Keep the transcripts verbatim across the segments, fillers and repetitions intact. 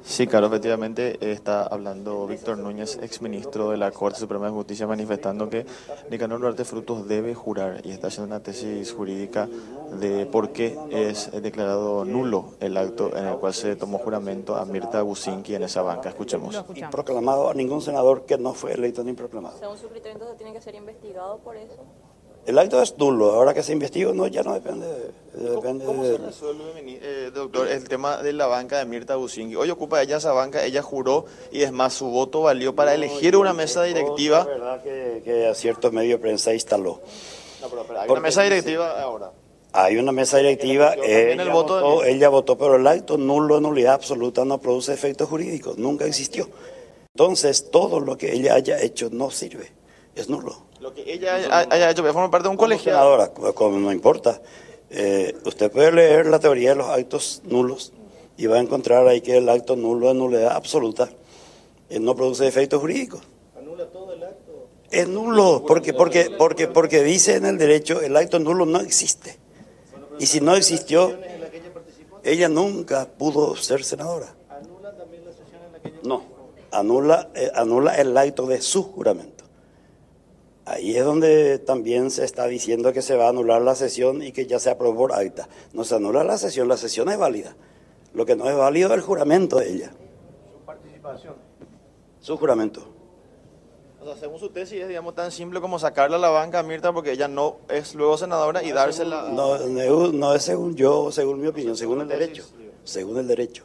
Sí, claro, efectivamente está hablando Víctor Núñez, exministro de la Corte Suprema de Justicia, manifestando que Nicanor Duarte Frutos debe jurar y está haciendo una tesis jurídica de por qué es declarado nulo el acto en el cual se tomó juramento a Mirta Bucinqui en esa banca. Escuchemos. Proclamado a ningún senador que no fue electo ni proclamado. Según su criterio, entonces tiene que ser investigado por eso. El acto es nulo, ahora que se investiga no, ya no depende, depende ¿Cómo de... se resuelve, eh, doctor, el tema de la banca de Mirta Bucinqui? Hoy ocupa ella esa banca, ella juró y es más, su voto valió para elegir una mesa directiva. Es verdad que, que a cierto medio de prensa instaló. No, pero, pero hay una mesa directiva ahora. Hay una mesa directiva, ella, el voto votó, de... ella votó, pero el acto nulo, nulidad absoluta, no produce efectos jurídicos, nunca existió. Entonces, todo lo que ella haya hecho no sirve, es nulo. Lo que ella haya hecho, forma parte de un colegio. Ahora, como no importa, eh, usted puede leer la teoría de los actos nulos y va a encontrar ahí que el acto nulo es nulidad absoluta, eh, no produce efectos jurídicos. ¿Anula todo el acto? Es nulo, porque, porque, porque, porque dice en el derecho, el acto nulo no existe. Y si no existió, ella nunca pudo ser senadora. ¿Anula también la sesión en la que ella No, anula, eh, anula el acto de su juramento. Ahí es donde también se está diciendo que se va a anular la sesión y que ya se aprobó por acta. No se anula la sesión, la sesión es válida. Lo que no es válido es el juramento de ella. Su participación. Su juramento. O sea, según su tesis es, digamos, tan simple como sacarla a la banca a Mirta porque ella no es luego senadora y dársela... A... No, no, no es según yo, según mi opinión, según el derecho. Según el derecho.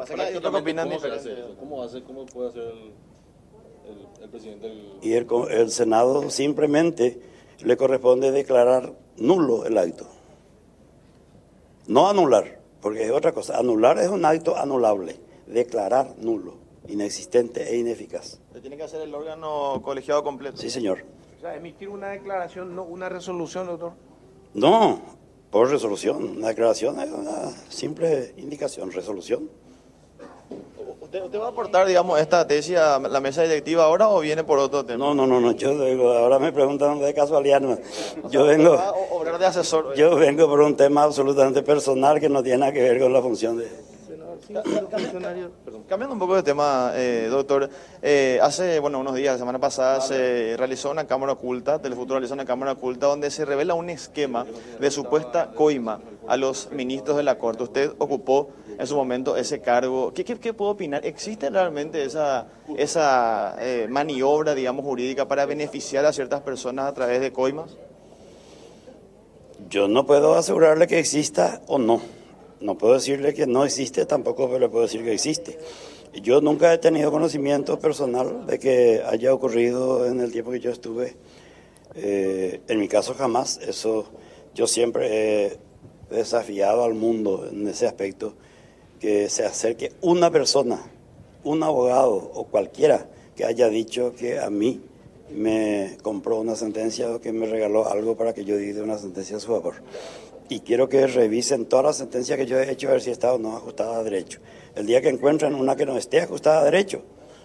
¿Cómo hace, cómo puede hacer el, el, el presidente del... Y el, el Senado simplemente le corresponde declarar nulo el acto. No anular, porque es otra cosa. Anular es un acto anulable. Declarar nulo, inexistente e ineficaz. ¿Se tiene que hacer el órgano colegiado completo? Sí, señor. O sea, emitir una declaración, no una resolución, doctor. No, por resolución. Una declaración es una simple indicación, resolución. ¿Usted, ¿Usted va a aportar, digamos, esta tesis a la mesa directiva ahora o viene por otro tema? No, no, no, no. Yo digo, ahora me preguntan de casualidad. No. Yo vengo, ¿Va a obrar de asesor? yo vengo por un tema absolutamente personal que no tiene nada que ver con la función de... Cambiando un poco de tema, eh, doctor, eh, hace bueno unos días, la semana pasada, se realizó una cámara oculta, Telefuturo realizó una cámara oculta donde se revela un esquema de supuesta coima a los ministros de la Corte. Usted ocupó en su momento ese cargo. ¿Qué, qué, qué puedo opinar? ¿Existe realmente esa, esa eh, maniobra, digamos, jurídica para beneficiar a ciertas personas a través de coimas? Yo no puedo asegurarle que exista o no. No puedo decirle que no existe, tampoco le puedo decir que existe. Yo nunca he tenido conocimiento personal de que haya ocurrido en el tiempo que yo estuve. Eh, en mi caso jamás. Eso yo siempre he desafiado al mundo en ese aspecto, que se acerque una persona, un abogado o cualquiera que haya dicho que a mí me compró una sentencia o que me regaló algo para que yo dicte una sentencia a su favor. Y quiero que revisen todas las sentencias que yo he hecho a ver si está o no ajustada a derecho. El día que encuentren una que no esté ajustada a derecho,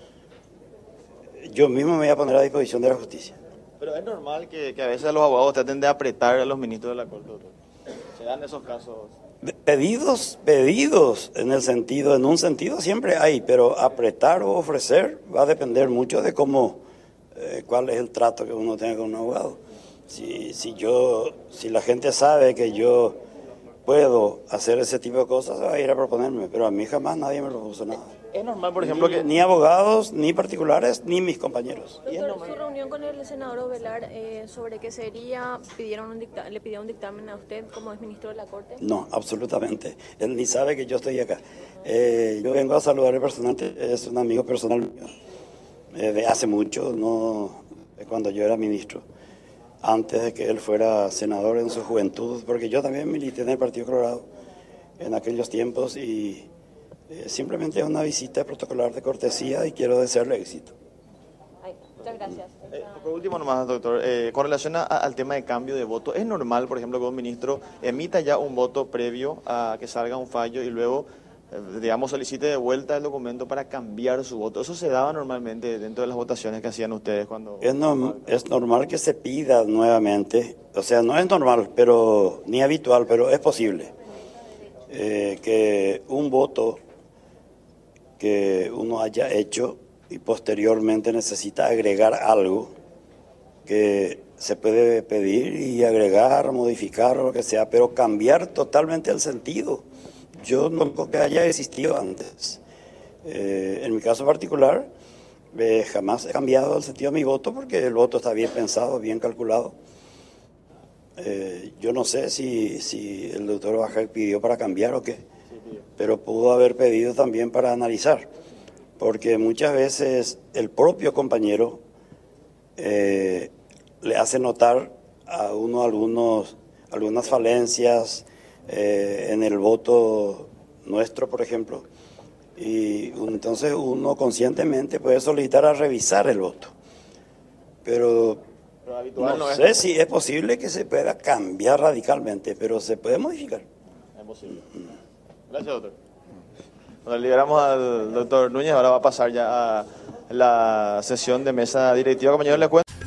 yo mismo me voy a poner a disposición de la justicia. Pero es normal que, que a veces los abogados traten de apretar a los ministros de la Corte, doctor. ¿Se dan esos casos? Pedidos, pedidos en el sentido, en un sentido siempre hay, pero apretar o ofrecer va a depender mucho de cómo, eh, cuál es el trato que uno tenga con un abogado. Si, si yo, si la gente sabe que yo puedo hacer ese tipo de cosas, va a ir a proponerme, pero a mí jamás nadie me propuso nada. Es normal, por ejemplo, ni, que... Ni abogados, ni particulares, ni mis compañeros. Doctor, su reunión con el senador Ovelar, eh, ¿sobre qué sería? ¿Pidieron un dicta ¿Le pidieron un dictamen a usted como es ministro de la Corte? No, absolutamente. Él ni sabe que yo estoy acá. Eh, yo vengo a saludarle personalmente, es un amigo personal mío, eh, de hace mucho, no de cuando yo era ministro, antes de que él fuera senador en su juventud, porque yo también milité en el Partido Colorado en aquellos tiempos y eh, simplemente es una visita protocolar de cortesía y quiero desearle éxito. Ay, muchas gracias. Eh, por último nomás, doctor, eh, con relación a, al tema de cambio de voto, ¿es normal, por ejemplo, que un ministro emita ya un voto previo a que salga un fallo y luego, eh, digamos, solicite de vuelta el documento para cambiar su voto? ¿Eso se daba normalmente dentro de las votaciones que hacían ustedes cuando...? Es, no, es normal que se pida nuevamente, o sea, no es normal, pero ni habitual, pero es posible eh, que un voto que uno haya hecho y posteriormente necesita agregar algo que se puede pedir y agregar, modificar o lo que sea, pero cambiar totalmente el sentido. Yo no creo que haya existido antes. Eh, en mi caso particular, eh, jamás he cambiado el sentido de mi voto porque el voto está bien pensado, bien calculado. Eh, yo no sé si, si el doctor Bajak pidió para cambiar o qué, pero pudo haber pedido también para analizar, porque muchas veces el propio compañero eh, le hace notar a uno algunos, algunas falencias eh, en el voto nuestro, por ejemplo, y entonces uno conscientemente puede solicitar a revisar el voto. Pero, Pero habitual no no sé es. si es posible que se pueda cambiar radicalmente, pero se puede modificar. Es posible. Gracias, doctor. Bueno, liberamos al doctor Núñez, ahora va a pasar ya a la sesión de mesa directiva. Compañeros, les cuento.